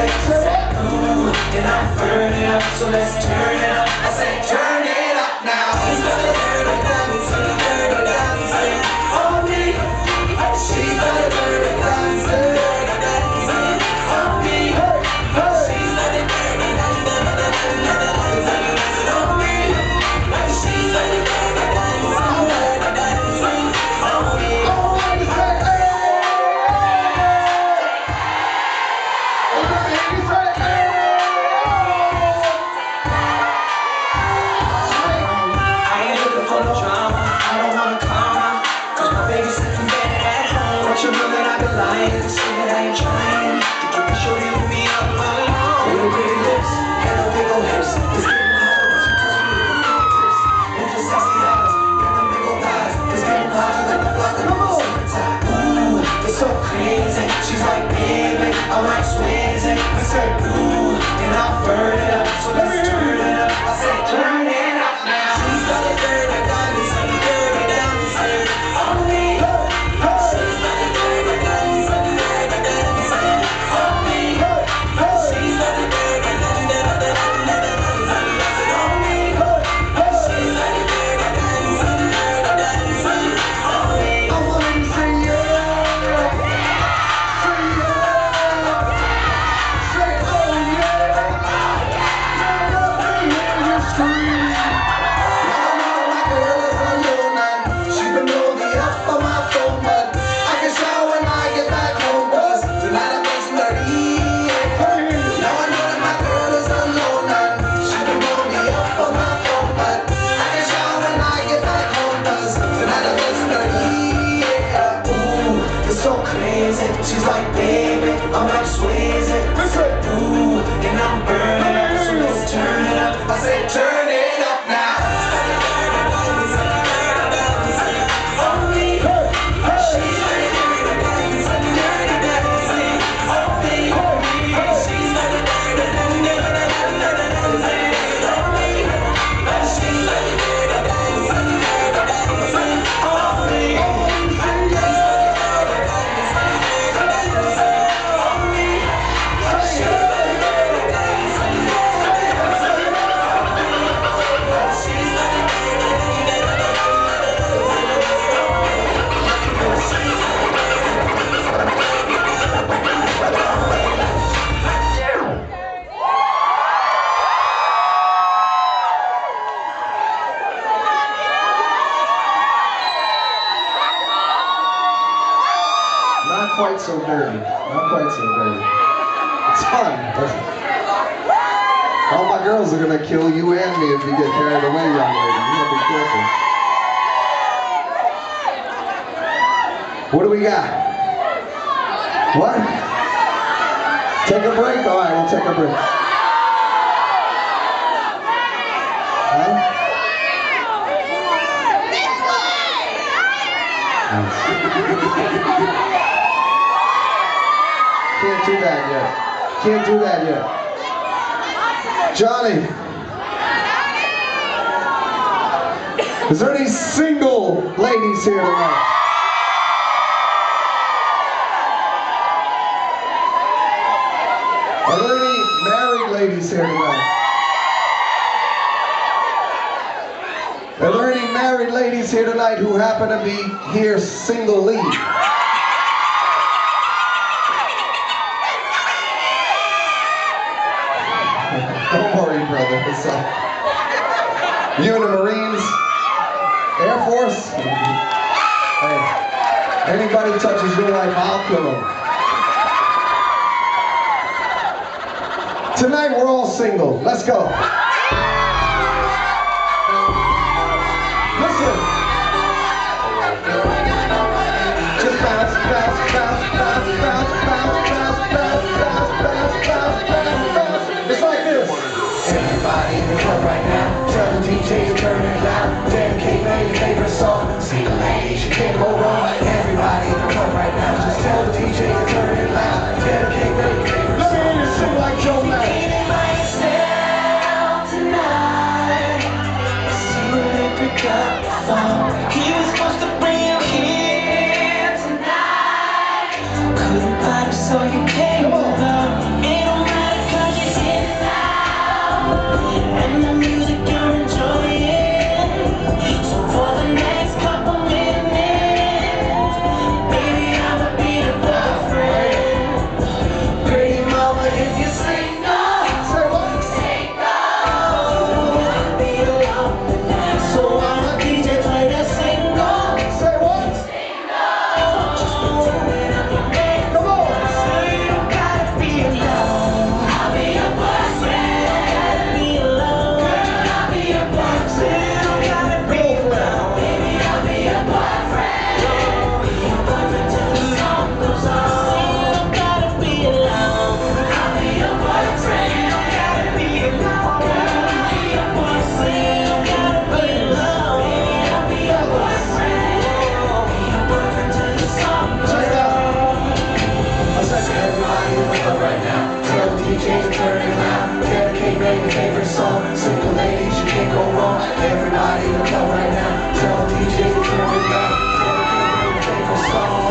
Ooh, and I'm burning up, so let's turn it up. I said turn it up now. She's gonna turn it down, turn it down, on me. She's gonna turn it down, turn it down, on me. She's gonna turn it down, on me. She's gonna turn it down, on me. You know that I've been lying, say that I ain't trying to keep it short and me up my own. Little pretty lips, and a big old hips. It's getting harder once you touch me with your fingertips. And your sexy eyes, and the big old thighs. It's getting hotter like the block of the summertime. Ooh, it's so crazy. She's like, baby, I'm like Swayze. I said, ooh, and I'll burn it up, so let's turn it up. I said, turn it up now. She's gonna turn it down, he's gonna turn it down, on me. She's like, baby, I'm like Swayze. I said, ooh, and I'm burning up, so let's turn it up. I said, turn it up now. On me, she's like, not quite so dirty. Not quite so dirty. It's fun, but all my girls are gonna kill you and me if you get carried away, young lady. You gotta be careful. What do we got? What? Take a break? All right, we'll take a break. Huh? Can't do that yet. Can't do that yet. Johnny, is there any single ladies here tonight? Are there any married ladies here tonight? Are there any married ladies here tonight who happen to be here singly? Don't worry, brother. You in the Marines, Air Force? Hey, anybody touches your life, I'll kill him. Tonight we're all single. Let's go. Listen. Just bounce, bounce, bounce, bounce, bounce, bounce, bounce, bounce, bounce, bounce, bounce, bounce, bounce. It's like this. Everybody in the club right now, tell the DJ to turn it loud. Dedicate your favorite song. See the ladies, you can't go wrong. Everybody in the club right now, just tell the DJ to turn it loud. Dedicate your favorite song. Let me hear you sing like Joe Mack. He was supposed to bring you here tonight. Couldn't find him, so you came along. It don't matter. and the music you're enjoying. So for the next couple minutes, baby, I'ma be your boyfriend. Pretty mama, if you're single, Say what? I'll be alone. So I'ma DJ play that single. Say what? Just pretend I'm your man. Come on. So you don't gotta be alone. I'll be your boyfriend. Gotta be alone. Girl, I'll be your boyfriend. So you don't gotta be alone. Baby, I'll be your boyfriend. Be your boyfriend till the song goes on. So you don't gotta be alone. I'll be your boyfriend. You don't gotta be alone. Girl, I'll be your boyfriend. You don't gotta be alone. Baby, I'll be your boyfriend. Be your boyfriend till the song goes Check it on. out. I said to everybody in the club right now, tell the DJ to turn it loud. Dedicate your favorite song. Single ladies, you can't go wrong. Everybody in the club right now, tell the DJ to turn it loud. Dedicate your favorite song.